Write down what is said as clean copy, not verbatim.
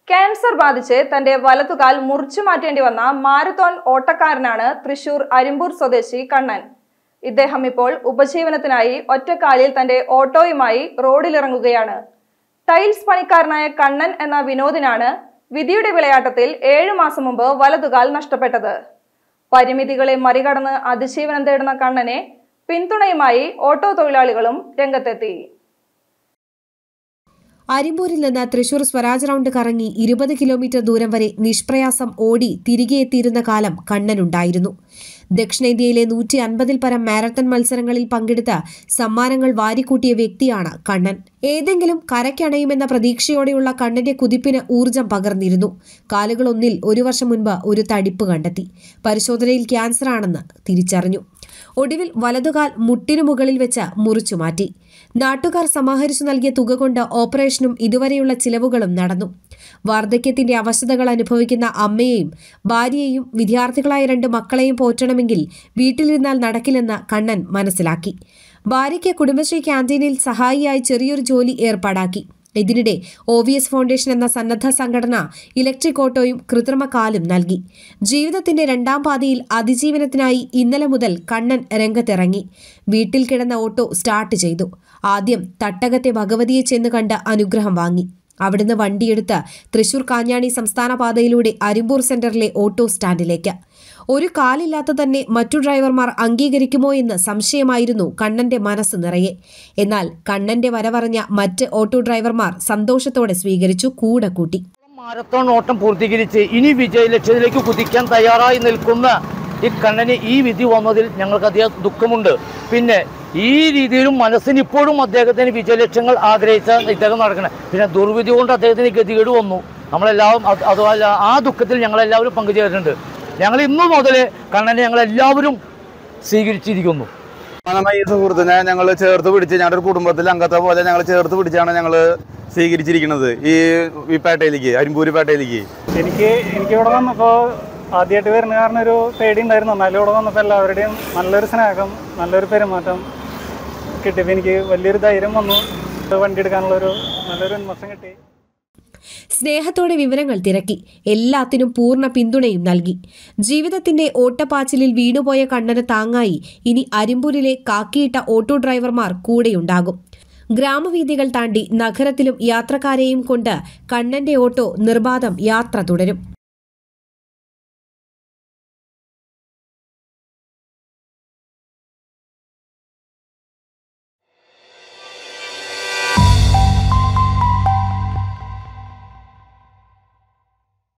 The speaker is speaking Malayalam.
ക്യാൻസർ ബാധിച്ച് തന്റെ വലതുകാൽ മുറിച്ചു മാറ്റേണ്ടി വന്ന മാരത്തോൺ ഓട്ടക്കാരനാണ് തൃശൂർ അരിമ്പൂർ സ്വദേശി കണ്ണൻ. ഇദ്ദേഹം ഇപ്പോൾ ഉപജീവനത്തിനായി ഒറ്റക്കാലിൽ തന്റെ ഓട്ടോയുമായി റോഡിലിറങ്ങുകയാണ്. ടൈൽസ് പണിക്കാരനായ കണ്ണൻ എന്ന വിനോദിനാണ് വിധിയുടെ വിളയാട്ടത്തിൽ 7 മാസം മുമ്പ് വലതുകാൽ നഷ്ടപ്പെട്ടത്. പരിമിതികളെ മറികടന്ന് അതിജീവനം തേടുന്ന കണ്ണനെ പിന്തുണയുമായി ഓട്ടോ തൊഴിലാളികളും രംഗത്തെത്തി. അരിമ്പൂരിൽ നിന്ന് തൃശൂർ സ്വരാജ് റൗണ്ട് കറങ്ങി 20 കിലോമീറ്റർ ദൂരം വരെ നിഷ്പ്രയാസം ഓടി തിരികെ എത്തിയിരുന്ന കാലം കണ്ണനുണ്ടായിരുന്നു. ദക്ഷിണേന്ത്യയിലെ 150-ൽ പരം മാരത്തൺ മത്സരങ്ങളിൽ പങ്കെടുത്ത് സമ്മാനങ്ങൾ വാരിക്കൂട്ടിയ വ്യക്തിയാണ് കണ്ണൻ. ഏതെങ്കിലും കരയ്ക്കണയുമെന്ന പ്രതീക്ഷയോടെയുള്ള കണ്ണന്റെ കുതിപ്പിന് ഊർജം പകർന്നിരുന്നു. കാലുകളൊന്നിൽ 1 വർഷം മുൻപ് ഒരു തടിപ്പ് കണ്ടെത്തി. പരിശോധനയിൽ ക്യാൻസറാണെന്ന് തിരിച്ചറിഞ്ഞു. ഒടുവിൽ വലതുകാൽ മുട്ടിനു മുകളിൽ വെച്ച് മുറിച്ചുമാറ്റി. നാട്ടുകാർ സമാഹരിച്ചു നൽകിയ തുക കൊണ്ട് ഓപ്പറേഷനും ഇതുവരെയുള്ള ചിലവുകളും നടന്നു. വാർദ്ധക്യത്തിന്റെ അവശതകൾ അനുഭവിക്കുന്ന അമ്മയെയും ഭാര്യയെയും വിദ്യാർത്ഥികളായ 2 മക്കളെയും പോറ്റണമെങ്കിൽ വീട്ടിലിരുന്നാൽ നടക്കില്ലെന്ന് കണ്ണൻ മനസ്സിലാക്കി. ഭാര്യയ്ക്ക് കുടുംബശ്രീ ക്യാന്റീനിൽ സഹായിയായി ചെറിയൊരു ജോലി ഏർപ്പാടാക്കി. ഇതിനിടെ OVS ഫൗണ്ടേഷൻ എന്ന സന്നദ്ധ സംഘടന ഇലക്ട്രിക് ഓട്ടോയും കൃത്രിമ കാലും നൽകി. ജീവിതത്തിന്റെ 2ാം പാതിയിൽ അതിജീവനത്തിനായി ഇന്നലെ മുതൽ കണ്ണൻ രംഗത്തിറങ്ങി. വീട്ടിൽ കിടന്ന ഓട്ടോ സ്റ്റാർട്ട് ചെയ്തു. ആദ്യം തട്ടകത്തെ ഭഗവതിയെ ചെന്ന് കണ്ട് അനുഗ്രഹം വാങ്ങി. അവിടുന്ന് വണ്ടിയെടുത്ത് തൃശൂർ കാഞ്ഞാണി സംസ്ഥാന പാതയിലൂടെ അരിമ്പൂർ സെന്ററിലെ ഓട്ടോ സ്റ്റാൻഡിലേക്ക്. ഒരു കാലില്ലാത്ത തന്നെ മറ്റു ഡ്രൈവർമാർ അംഗീകരിക്കുമോ എന്ന് സംശയമായിരുന്നു കണ്ണന്റെ മനസ്സ് നിറയെ. എന്നാൽ കണ്ണന്റെ വരവറിഞ്ഞ മറ്റ് ഓട്ടോ ഡ്രൈവർമാർ സന്തോഷത്തോടെ സ്വീകരിച്ചു, കൂടെ കൂട്ടി. മാരത്തോൺ ഓട്ടം പൂർത്തീകരിച്ച് ഇനി വിജയലക്ഷ്യത്തിലേക്ക് കുതിക്കാൻ തയ്യാറായി നിൽക്കുന്ന ഈ കണ്ണന് ഈ വിധി വന്നതിൽ ഞങ്ങൾക്ക് അധികം ദുഃഖമുണ്ട്. പിന്നെ ഈ രീതിയിലും മനസ്സിന് ഇപ്പോഴും അദ്ദേഹത്തിന് വിജയലക്ഷ്യങ്ങൾ ആഗ്രഹിച്ച ഇദ്ദേഹം നടക്കണം. പിന്നെ ദുർവിധി കൊണ്ട് അദ്ദേഹത്തിന് ഗതികേട് വന്നു. നമ്മളെല്ലാവരും അതുപോലെ ആ ദുഃഖത്തിൽ ഞങ്ങളെല്ലാവരും പങ്കുചേർന്നിട്ടുണ്ട്. ഞങ്ങൾ ഇന്നു മുതൽ കണ്ണനെ ഞങ്ങളെല്ലാവരും സ്വീകരിച്ചിരിക്കുന്നു. ഈ സുഹൃത്തിനെ ഞങ്ങൾ ചേർത്ത് പിടിച്ച് ഞങ്ങളുടെ ഒരു കുടുംബത്തിലെ അംഗത്തെ പോലെ ഞങ്ങൾ ചേർത്ത് പിടിച്ചാണ് ഞങ്ങൾ സ്വീകരിച്ചിരിക്കുന്നത് ഈ പേട്ടയിലേക്ക്, അരിമ്പൂര് പേട്ടയിലേക്ക്. എനിക്ക് ഇവിടെ വന്നപ്പോൾ ആദ്യമായിട്ട് വരുന്ന കാരണം ഒരു പേടി ഉണ്ടായിരുന്നു. എന്നാലും ഇവിടെ വന്നപ്പോൾ എല്ലാവരുടെയും നല്ലൊരു സ്നേഹം, നല്ലൊരു പെരുമാറ്റം കിട്ടിയപ്പോൾ എനിക്ക് വലിയൊരു ധൈര്യം വന്നു. വണ്ടി എടുക്കാനുള്ളൊരു നല്ലൊരു ഉന്മേഷം കിട്ടി. സ്നേഹത്തോടെ വിവരങ്ങൾ തിരക്കി. എല്ലാത്തിനും പൂർണ്ണ പിന്തുണയും നൽകി. ജീവിതത്തിന്റെ ഓട്ടപ്പാച്ചിലിൽ വീണുപോയ കണ്ണന് താങ്ങായി ഇനി അരിമ്പൂരിലെ കാക്കിയിട്ട ഓട്ടോ ഡ്രൈവർമാർ കൂടെയുണ്ടാകും. ഗ്രാമവീഥികൾ താണ്ടി നഗരത്തിലും യാത്രക്കാരെയും കൊണ്ട് കണ്ണന്റെ ഓട്ടോ നിർബാധം യാത്ര തുടരും.